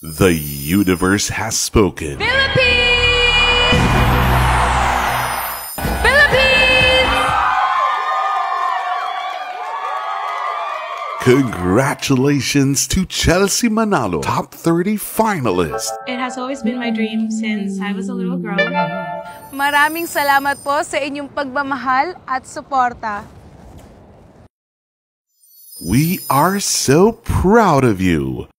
The universe has spoken. Philippines! Philippines! Congratulations to Chelsea Manalo, top 30 finalist. It has always been my dream since I was a little girl. Maraming salamat po sa inyong pagmamahal at suporta. We are so proud of you.